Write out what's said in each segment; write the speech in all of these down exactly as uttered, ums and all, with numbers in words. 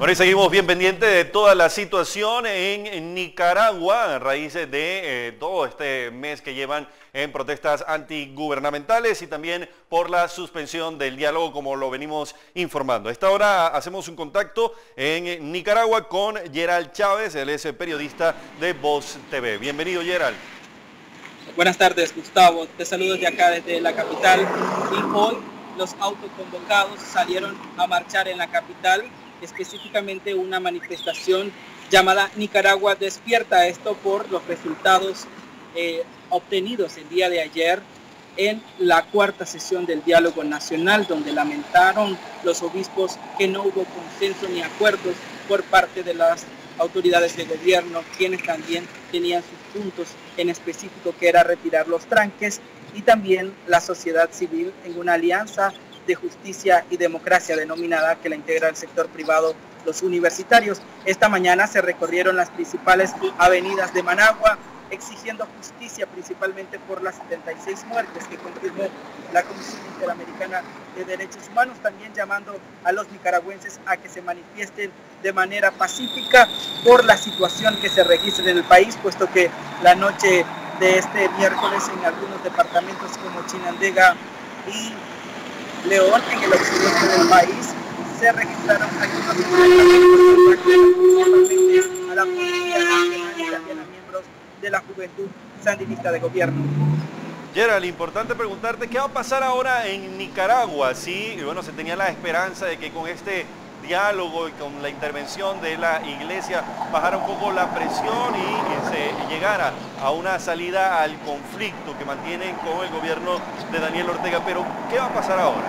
Bueno, y seguimos bien pendientes de toda la situación en Nicaragua a raíz de eh, todo este mes que llevan en protestas antigubernamentales y también por la suspensión del diálogo, como lo venimos informando. A esta hora hacemos un contacto en Nicaragua con Gerald Chávez, él es periodista de Voz T V. Bienvenido, Gerald. Buenas tardes, Gustavo. Te saludo de acá desde la capital. Y hoy los autoconvocados salieron a marchar en la capital, específicamente una manifestación llamada Nicaragua Despierta, esto por los resultados eh, obtenidos el día de ayer en la cuarta sesión del diálogo nacional, donde lamentaron los obispos que no hubo consenso ni acuerdos por parte de las autoridades de gobierno, quienes también tenían sus puntos en específico, que era retirar los tranques, y también la sociedad civil en una alianza de justicia y democracia denominada, que la integra el sector privado, los universitarios. Esta mañana se recorrieron las principales avenidas de Managua exigiendo justicia, principalmente por las setenta y seis muertes que confirmó la Comisión Interamericana de Derechos Humanos, también llamando a los nicaragüenses a que se manifiesten de manera pacífica por la situación que se registra en el país, puesto que la noche de este miércoles en algunos departamentos como Chinandega y León, en el occidente del país, se registraron algunos enfrentamientos principalmente a la Policía Nacional y también a miembros de la Juventud Sandinista de Gobierno. Gerald, importante preguntarte, ¿qué va a pasar ahora en Nicaragua? Sí, bueno, se tenía la esperanza de que con este diálogo y con la intervención de la iglesia bajara un poco la presión y se llegara a una salida al conflicto que mantienen con el gobierno de Daniel Ortega, pero ¿qué va a pasar ahora?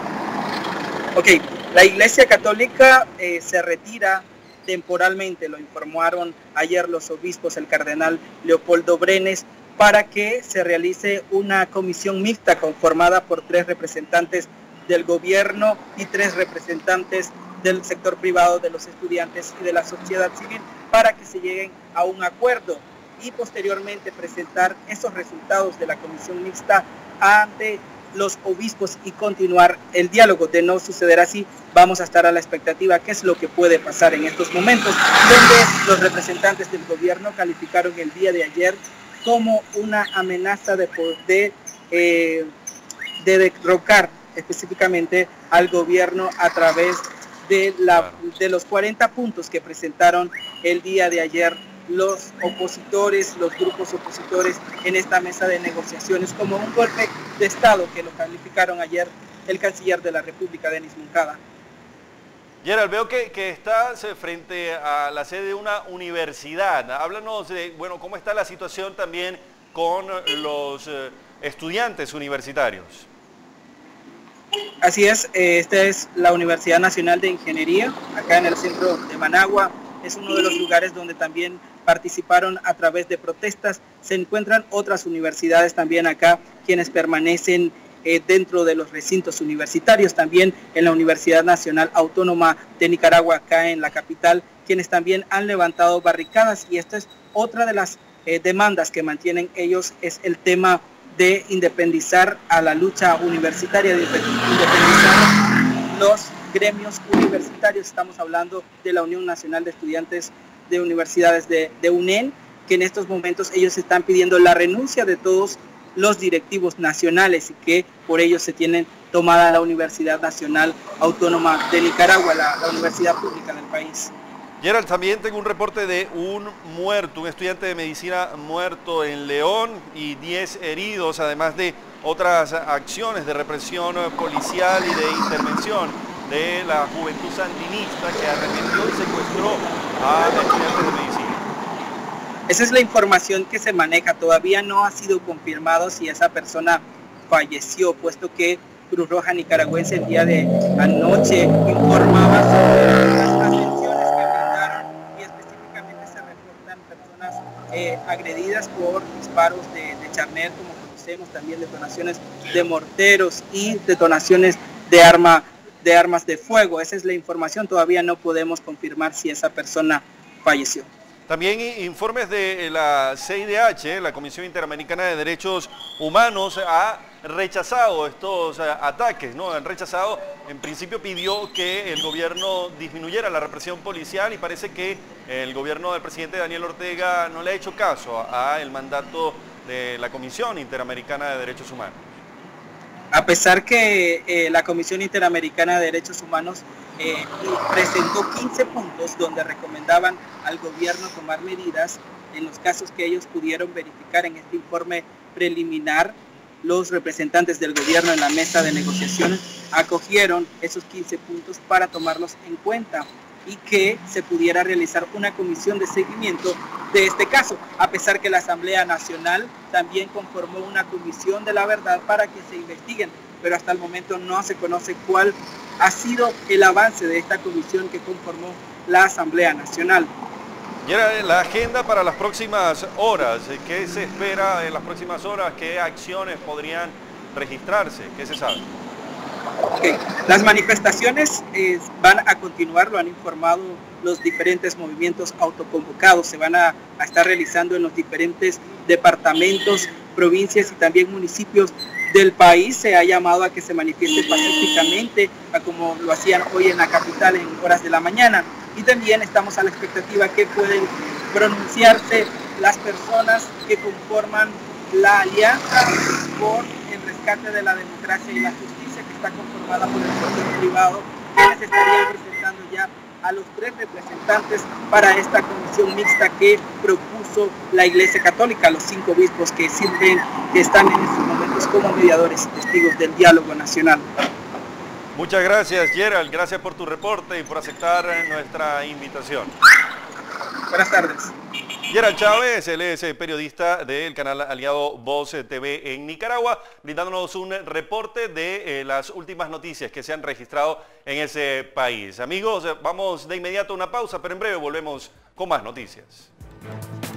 Ok, la Iglesia Católica eh, se retira temporalmente, lo informaron ayer los obispos, el cardenal Leopoldo Brenes, para que se realice una comisión mixta conformada por tres representantes del gobierno y tres representantes del sector privado, de los estudiantes y de la sociedad civil, para que se lleguen a un acuerdo y posteriormente presentar esos resultados de la comisión mixta ante los obispos y continuar el diálogo. De no suceder así, vamos a estar a la expectativa qué es lo que puede pasar en estos momentos, donde los representantes del gobierno calificaron el día de ayer como una amenaza de, de, eh, de derrocar específicamente al gobierno a través de, la, de los cuarenta puntos que presentaron el día de ayer los opositores, los grupos opositores en esta mesa de negociaciones, como un golpe de Estado, que lo calificaron ayer el canciller de la República, Denis Moncada. Gerald, veo que, que estás frente a la sede de una universidad. Háblanos de, bueno, cómo está la situación también con los eh, estudiantes universitarios. Así es, esta es la Universidad Nacional de Ingeniería, acá en el centro de Managua. Es uno de los lugares donde también participaron a través de protestas. Se encuentran otras universidades también acá, quienes permanecen eh, dentro de los recintos universitarios, también en la Universidad Nacional Autónoma de Nicaragua, acá en la capital, quienes también han levantado barricadas, y esta es otra de las eh, demandas que mantienen ellos, es el tema de independizar a la lucha universitaria, de independizar los gremios universitarios. Estamos hablando de la Unión Nacional de Estudiantes de Universidades de, de U N E N, que en estos momentos ellos están pidiendo la renuncia de todos los directivos nacionales y que por ello se tienen tomada la Universidad Nacional Autónoma de Nicaragua, la, la universidad pública del país. Gerald, también tengo un reporte de un muerto, un estudiante de medicina muerto en León y diez heridos, además de otras acciones de represión policial y de intervención de la Juventud Sandinista, que arremetió y secuestró a estudiantes de medicina. Esa es la información que se maneja. Todavía no ha sido confirmado si esa persona falleció, puesto que Cruz Roja Nicaragüense el día de anoche informaba sobre las atenciones que brindaron, y específicamente se reportan personas eh, agredidas por disparos de, de charnet, como conocemos, también detonaciones de morteros y detonaciones de arma de armas de fuego. Esa es la información. Todavía no podemos confirmar si esa persona falleció. También informes de la C I D H, la Comisión Interamericana de Derechos Humanos, ha rechazado estos eh, ataques, ¿no? Han rechazado, en principio pidió que el gobierno disminuyera la represión policial y parece que el gobierno del presidente Daniel Ortega no le ha hecho caso al mandato de la Comisión Interamericana de Derechos Humanos. A pesar que eh, la Comisión Interamericana de Derechos Humanos eh, presentó quince puntos donde recomendaban al gobierno tomar medidas en los casos que ellos pudieron verificar en este informe preliminar, los representantes del gobierno en la mesa de negociación acogieron esos quince puntos para tomarlos en cuenta y que se pudiera realizar una comisión de seguimiento de este caso, a pesar que la Asamblea Nacional también conformó una comisión de la verdad para que se investiguen, pero hasta el momento no se conoce cuál ha sido el avance de esta comisión que conformó la Asamblea Nacional. Y era la agenda para las próximas horas. ¿Qué se espera en las próximas horas? ¿Qué acciones podrían registrarse? ¿Qué se sabe? Okay. Las manifestaciones eh, van a continuar, lo han informado los diferentes movimientos autoconvocados. Se van a, a estar realizando en los diferentes departamentos, provincias y también municipios del país. Se ha llamado a que se manifieste pacíficamente, a como lo hacían hoy en la capital en horas de la mañana. Y también estamos a la expectativa que pueden pronunciarse las personas que conforman la alianza por el rescate de la democracia y la justicia, que está conformada por el sector privado, quienes estarían presentando ya a los tres representantes para esta comisión mixta que propuso la Iglesia Católica, los cinco obispos que sirven, que están en estos momentos como mediadores y testigos del diálogo nacional. Muchas gracias, Gerald. Gracias por tu reporte y por aceptar nuestra invitación. Buenas tardes. Gerald Chávez, él es periodista del canal aliado Voz T V en Nicaragua, brindándonos un reporte de eh, las últimas noticias que se han registrado en ese país. Amigos, vamos de inmediato a una pausa, pero en breve volvemos con más noticias.